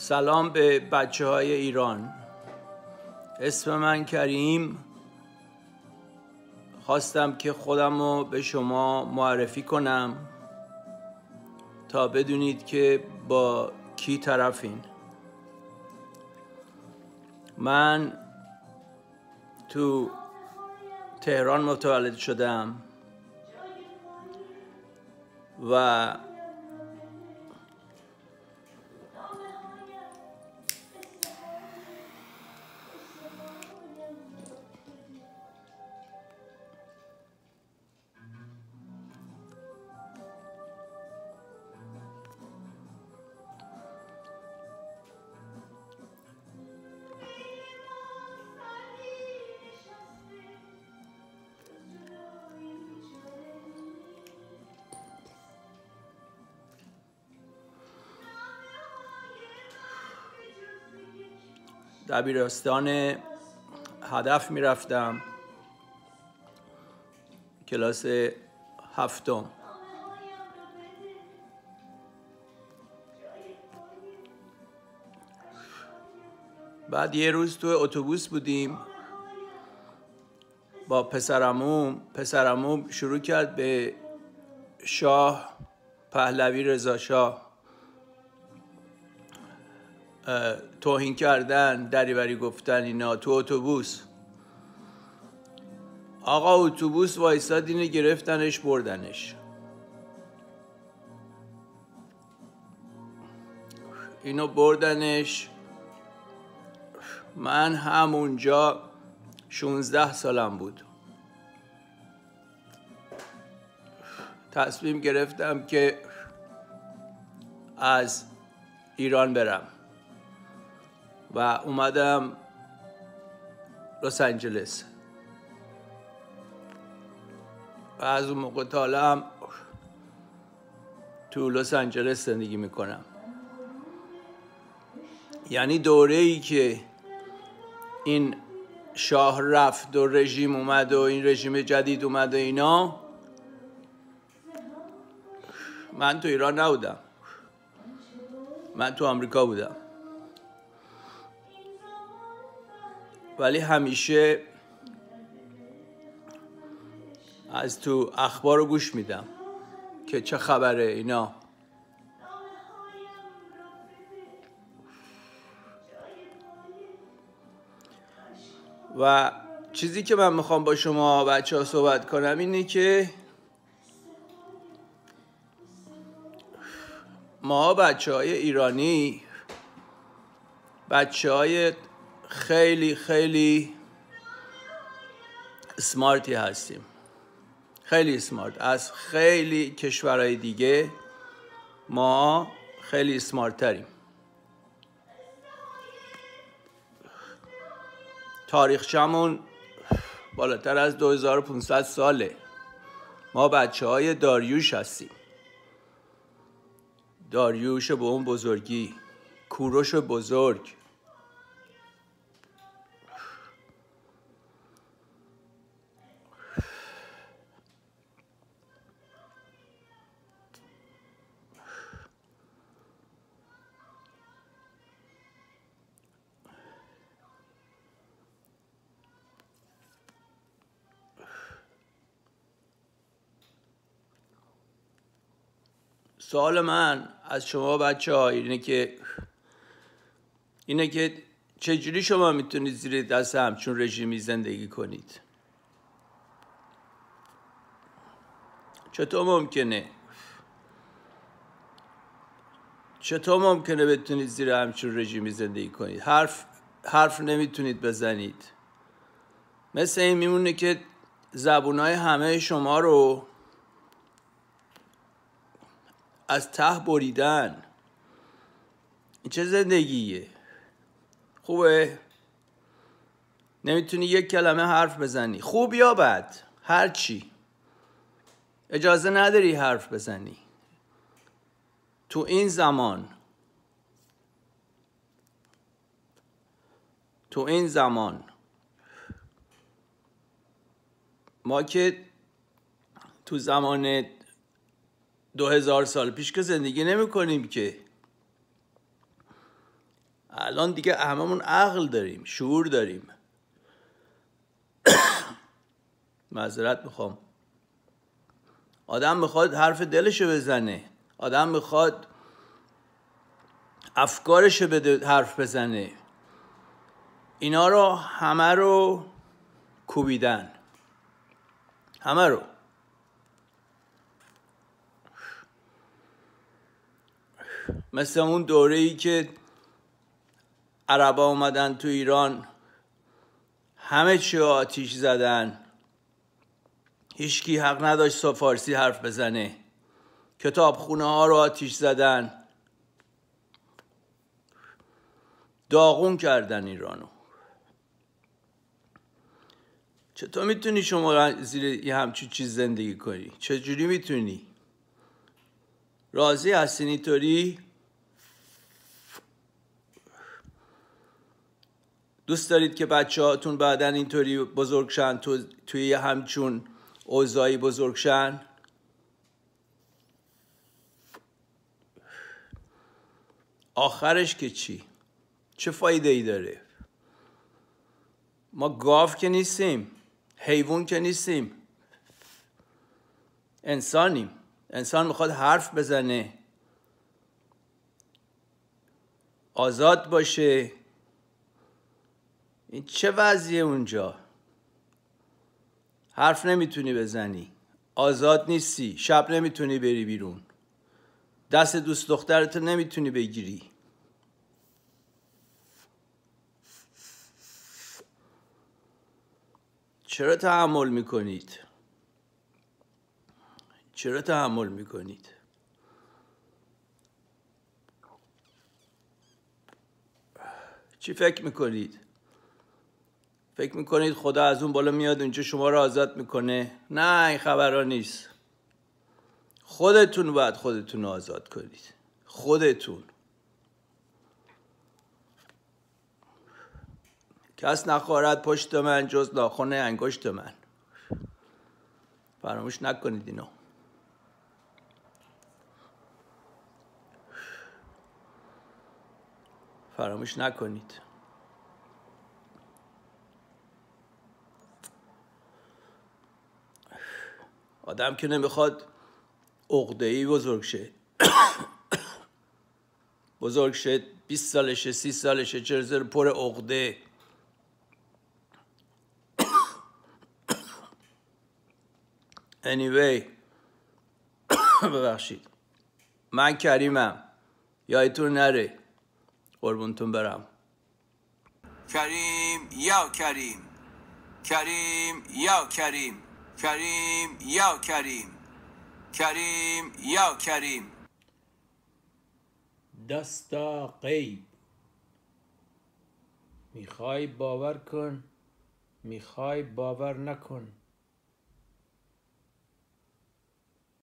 سلام به بچه های ایران. اسم من کریم. خواستم که خودم رو به شما معرفی کنم تا بدونید که با کی طرفین. من تو تهران متولد شدم و دبیرستان هدف میرفتم، کلاس هفتم. بعد یه روز تو اتوبوس بودیم با پسرعموم شروع کرد به شاه پهلوی رضا شاه توهین کردن، دریوری گفتن اینا تو اتوبوس. آقا اتوبوس وایساد، اینو گرفتنش بردنش. اینو بردنش. من همونجا 16 سالم بود. تصمیم گرفتم که از ایران برم و اومدم لس آنجلس و از اون موقع تا حالا تو لس آنجلس زندگی میکنم. یعنی دوره‌ای که این شاه رفت و رژیم اومد و این رژیم جدید اومد و اینا، من تو ایران نبودم، من تو آمریکا بودم. ولی همیشه از تو اخبار رو گوش میدم که چه خبره اینا. و چیزی که من میخوام با شما بچه ها صحبت کنم اینه که ما بچه های ایرانی بچه های خیلی خیلی سمارتی هستیم، خیلی سمارت. از خیلی کشورهای دیگه ما خیلی سمارت تریم. تاریخچمون بالاتر از 2500 ساله. ما بچه های داریوش هستیم. داریوش به اون بزرگی، کوروش بزرگ. سوال من از شما بچه ها اینه که چجوری شما میتونید زیر دست همچون رژیمی زندگی کنید؟ چطور ممکنه بتونید زیر همچون رژیمی زندگی کنید؟ حرف نمیتونید بزنید. مثل این میمونه که زبونای همه شما رو از ته بریدن. این چه زندگیه؟ خوبه؟ نمیتونی یک کلمه حرف بزنی، خوب یا بد، هر چی. اجازه نداری حرف بزنی. تو این زمان ما که تو زمان 2000 سال پیش که زندگی نمی کنیم که الان دیگه هممون عقل داریم، شعور داریم. معذرت میخوام. آدم میخواد حرف دلشو بزنه، آدم میخواد افکارشو بده حرف بزنه. اینا رو همه رو کوبیدن، همه رو. مثل اون دوره‌ای که عربا اومدن تو ایران، همه چی آتیش زدن، هیچکی حق نداشت فارسی حرف بزنه، کتابخونه ها رو آتیش زدن، داغون کردن ایرانو. چطور میتونی شما زیر یه همچین چیز زندگی کنی؟ چجوری میتونی؟ راضی هستین اینطوری؟ دوست دارید که بچه هاتون بعدن اینطوری بزرگ شن، توی همچون اوضاعی بزرگ شن؟ آخرش که چی؟ چه فایده ای داره؟ ما گاو که نیستیم، حیوان که نیستیم، انسانیم. انسان میخواد حرف بزنه، آزاد باشه. این چه وضعیه اونجا؟ حرف نمیتونی بزنی، آزاد نیستی، شب نمیتونی بری بیرون، دست دوست دخترت نمیتونی بگیری. چرا تحمل میکنید؟ چرا تحمل میکنید؟ چی فکر میکنید؟ فکر میکنید خدا از اون بالا میاد اونجا شما رو آزاد میکنه؟ نه، این خبرها نیست. خودتون باید خودتون رو آزاد کنید. خودتون. کس نخواهد پشت من جز ناخن انگشت من. فراموش نکنید اینو. فراموش نکنید. آدم که نمیخواد عقده‌ای بزرگ شه. بزرگ شه 20 سالشه 30 سالشه چرا پر عقده. anyway ببخشید. من کریمم، یادتون نره. قربونتون برم. کریم یا کریم، کریم یا کریم، کریم یا کریم، کریم یا کریم. دستا غیب. میخوای باور کن، میخوای باور نکن.